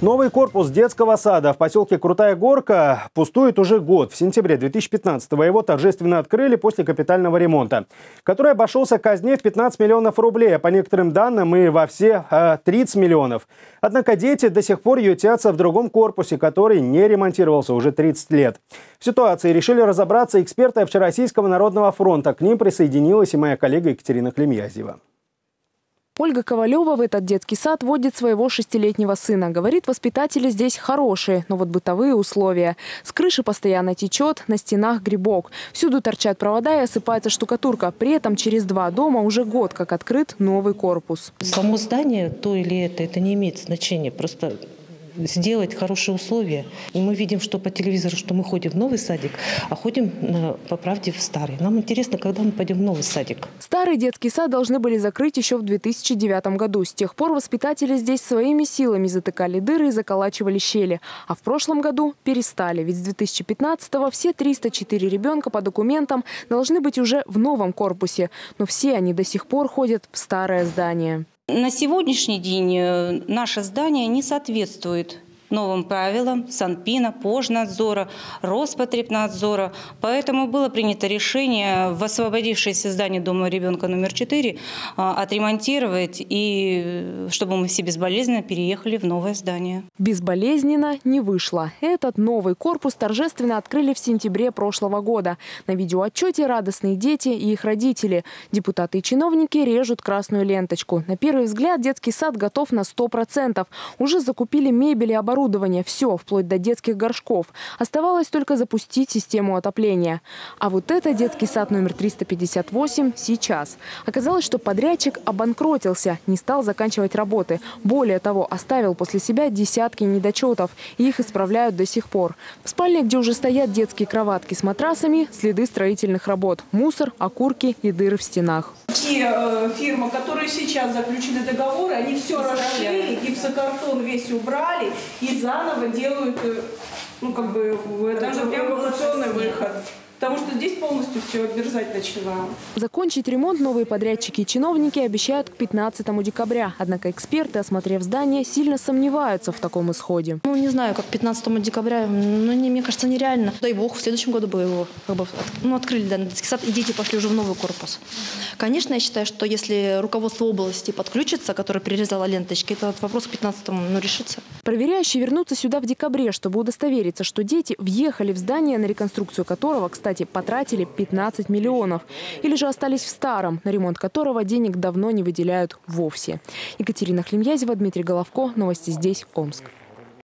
Новый корпус детского сада в поселке Крутая Горка пустует уже год. В сентябре 2015-го его торжественно открыли после капитального ремонта, который обошелся казне в 15 миллионов рублей, а по некоторым данным и во все 30 миллионов. Однако дети до сих пор ютятся в другом корпусе, который не ремонтировался уже 30 лет. В ситуации решили разобраться эксперты Общероссийского народного фронта. К ним присоединилась и моя коллега Екатерина Хлемьязева. Ольга Ковалева в этот детский сад водит своего 6-летнего сына. Говорит, воспитатели здесь хорошие, но вот бытовые условия. С крыши постоянно течет, на стенах грибок. Всюду торчат провода и осыпается штукатурка. При этом через 2 дома уже год как открыт новый корпус. Само здание, то или это не имеет значения. Просто сделать хорошие условия. И мы видим, что по телевизору, что мы ходим в новый садик, а ходим, по правде, в старый. Нам интересно, когда мы пойдем в новый садик. Старый детский сад должны были закрыть еще в 2009 году. С тех пор воспитатели здесь своими силами затыкали дыры и заколачивали щели. А в прошлом году перестали. Ведь с 2015-го все 304 ребенка по документам должны быть уже в новом корпусе. Но все они до сих пор ходят в старое здание. На сегодняшний день наше здание не соответствует новым правилам Санпина, Пожнадзора, Роспотребнадзора. Поэтому было принято решение в освободившееся здание дома ребенка номер 4 отремонтировать, и чтобы мы все безболезненно переехали в новое здание. Безболезненно не вышло. Этот новый корпус торжественно открыли в сентябре прошлого года. На видеоотчете радостные дети и их родители. Депутаты и чиновники режут красную ленточку. На первый взгляд детский сад готов на 100%. Уже закупили мебель и оборудование. Все, вплоть до детских горшков. Оставалось только запустить систему отопления. А вот это детский сад номер 358 сейчас. Оказалось, что подрядчик обанкротился, не стал заканчивать работы. Более того, оставил после себя десятки недочетов. И их исправляют до сих пор. В спальне, где уже стоят детские кроватки с матрасами, следы строительных работ. Мусор, окурки и дыры в стенах. Те фирмы, которые сейчас заключены договоры, они все расшили, гипсокартон весь убрали и заново делают, эвакуационный выход. Потому что здесь полностью все обмерзать начало. Закончить ремонт новые подрядчики и чиновники обещают к 15 декабря. Однако эксперты, осмотрев здание, сильно сомневаются в таком исходе. Не знаю, как 15 декабря, но мне кажется, нереально. Дай бог, в следующем году бы его открыли данный детский сад, и дети пошли уже в новый корпус. Конечно, я считаю, что если руководство области подключится, которое перерезало ленточки, этот вопрос к 15-му решится. Проверяющие вернутся сюда в декабре, чтобы удостовериться, что дети въехали в здание, на реконструкцию которого, кстати, потратили 15 миллионов. Или же остались в старом, на ремонт которого денег давно не выделяют вовсе. Екатерина Хлемьязева, Дмитрий Головко. Новости здесь, Омск.